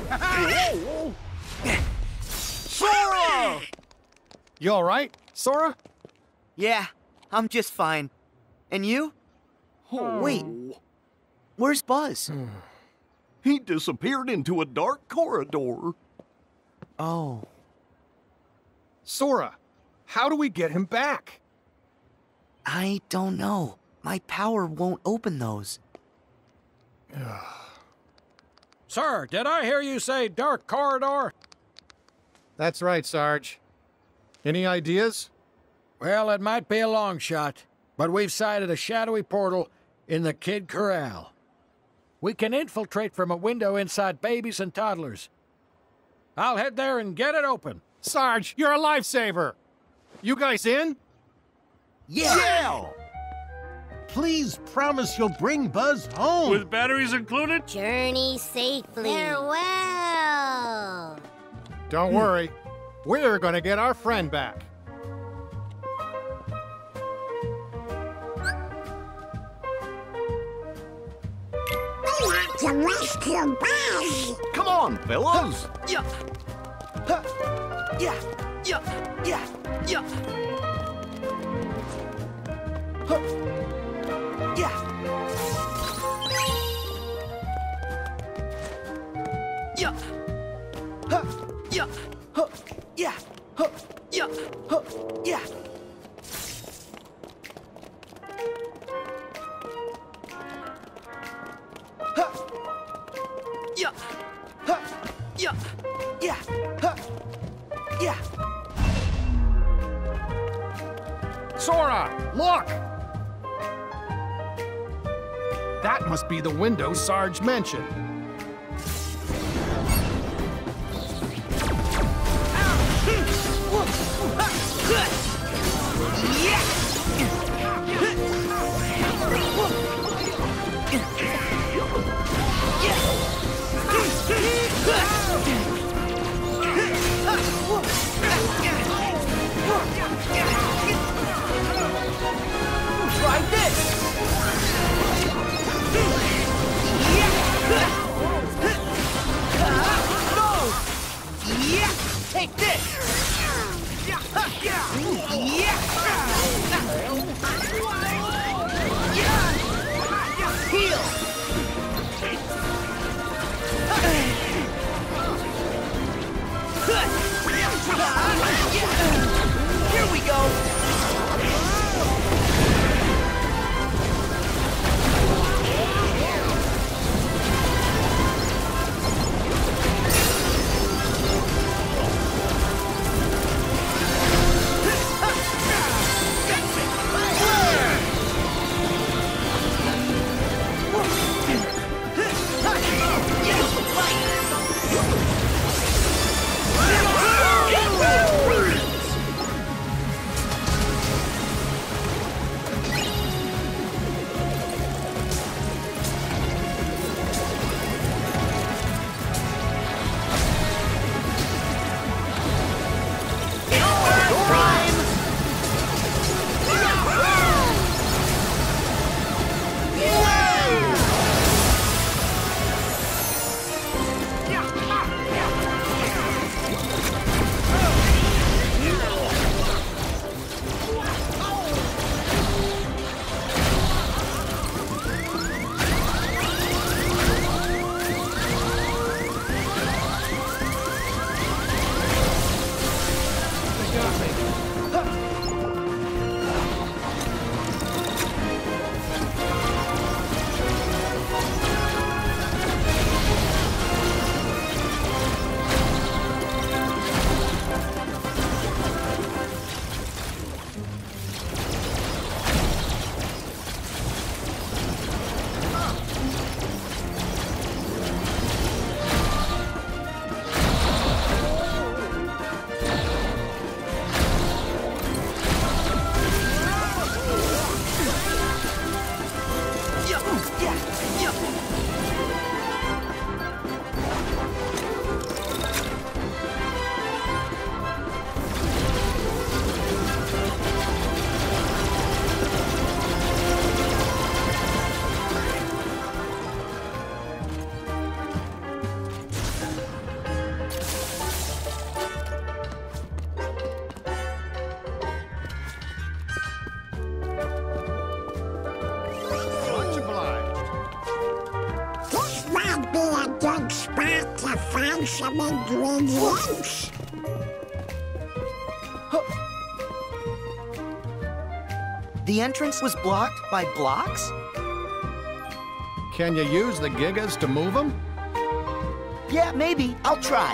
Sora! You all right, Sora? Yeah, I'm just fine. And you? Oh. Wait, where's Buzz? He disappeared into a dark corridor. Oh. Sora, how do we get him back? I don't know. My power won't open those. Sir, did I hear you say dark corridor? That's right, Sarge. Any ideas? Well, it might be a long shot, but we've sighted a shadowy portal in the Kid Corral. We can infiltrate from a window inside babies and toddlers. I'll head there and get it open. Sarge, you're a lifesaver. You guys in? Yeah! Please promise you'll bring Buzz home. With batteries included? Journey safely. Farewell. Don't worry. We're gonna get our friend back. We want to rescue Buzz. Come on, fellas. Yeah! Huh. Yeah! Yeah! Yeah! Yeah! Huh. Yeah! Yeah! Huh. Yeah! Huh. Yeah! Huh. Yeah! Huh. Yeah! Huh. Yeah! Huh. Yeah! Yeah! Huh. Yeah! Sora, look! That must be the window Sarge mentioned. Try this! No! Yeah! Take this! Yeah! be a good spot to find some ingredients. The entrance was blocked by blocks? Can you use the Gigas to move them? Yeah, maybe. I'll try.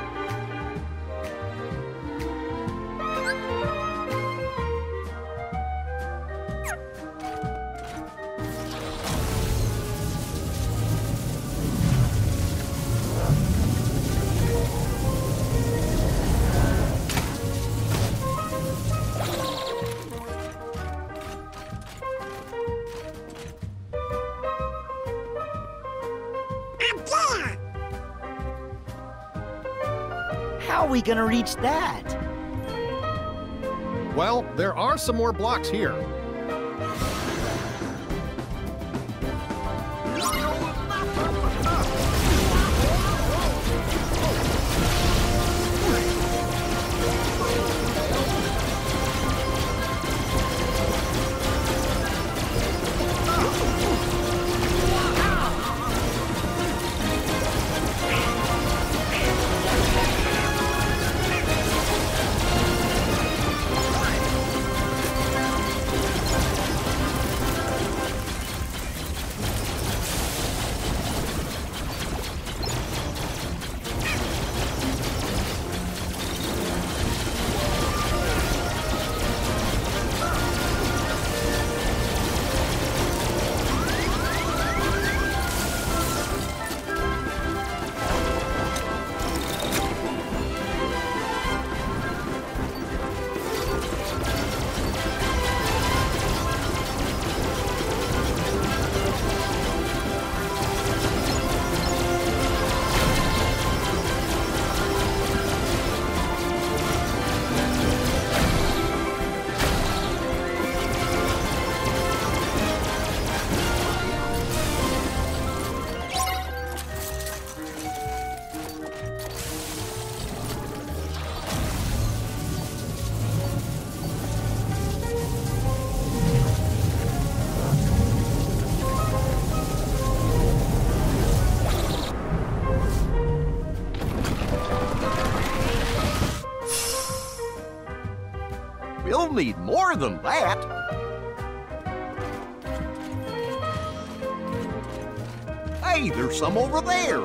Up there! How are we gonna reach that? Well, there are some more blocks here. We'll need more than that. Hey, there's some over there.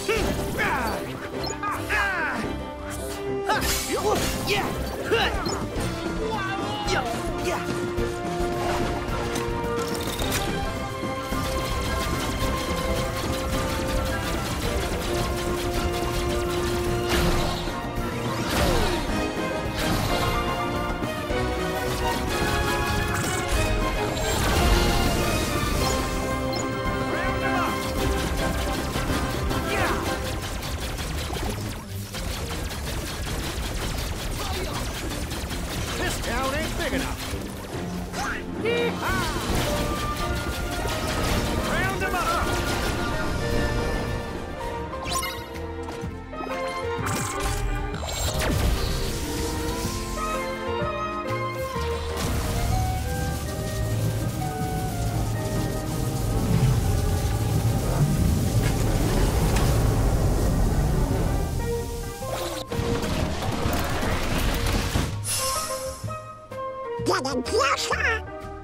This town ain't big enough. Yee-haw! Round 'em up! Getting closer.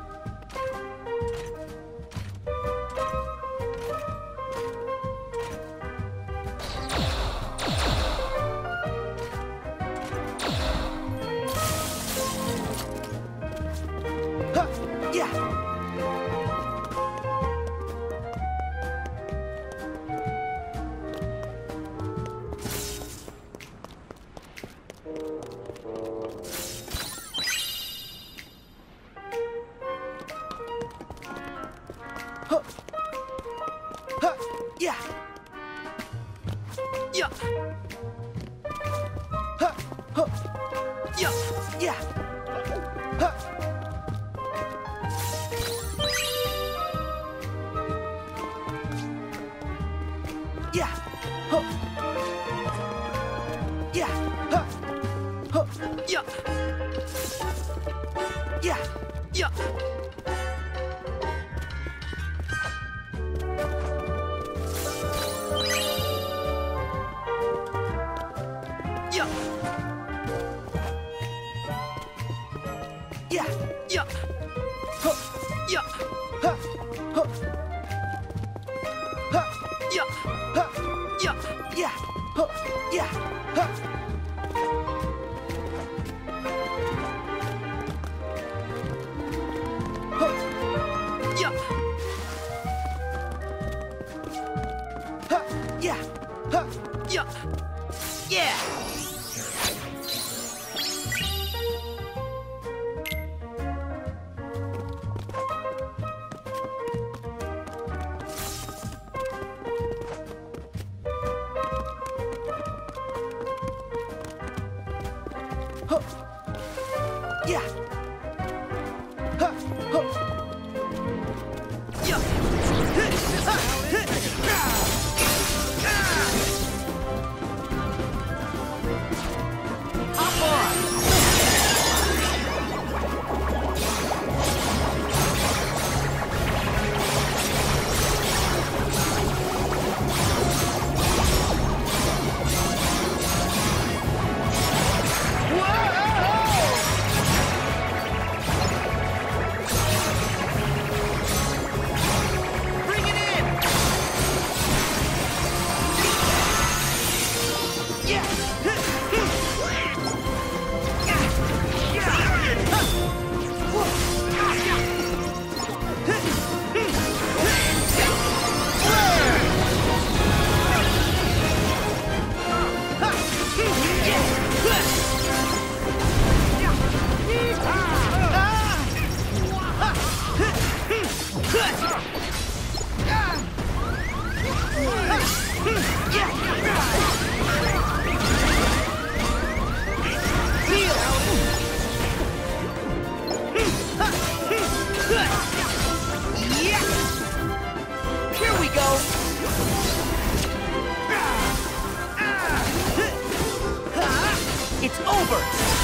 It's over!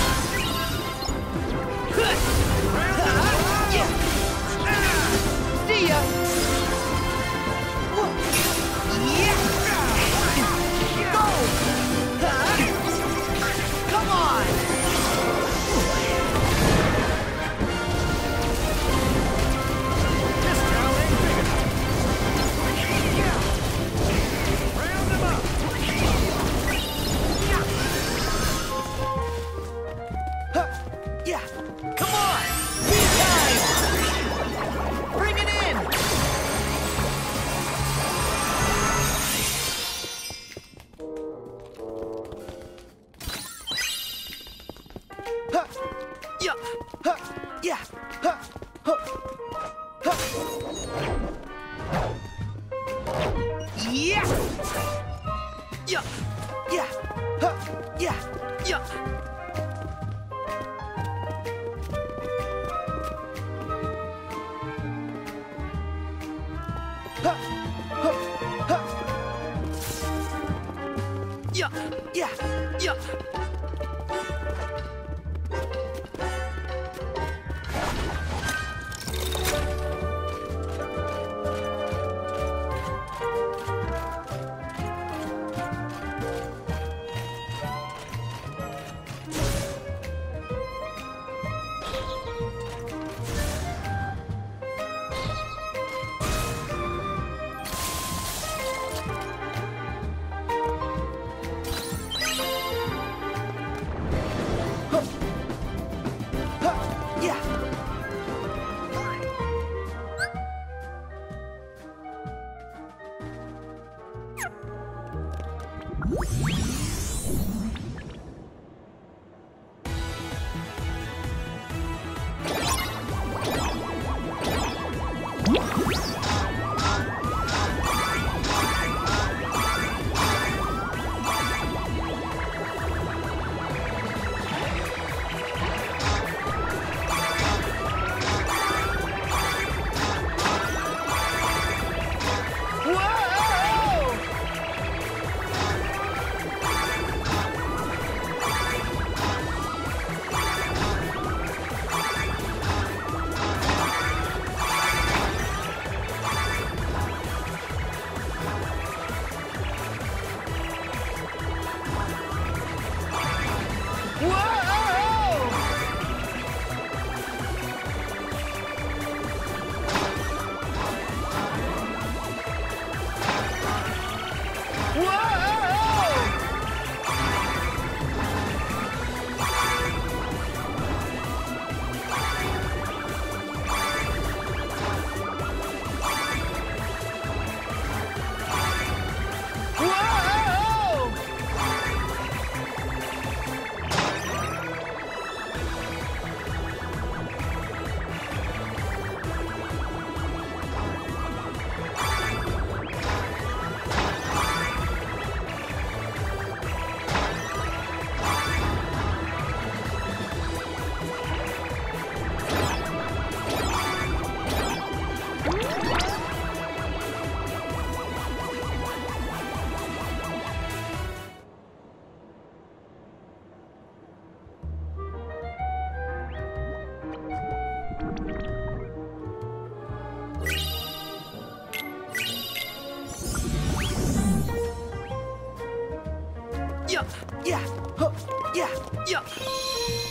See ya! Go! Come on! This town ain't big enough. Round 'em up! yeah, huh, yeah, yeah. Huh, huh, huh. Yeah, yeah, yeah. Yeah. Yeah, yeah, huh, yeah, yeah.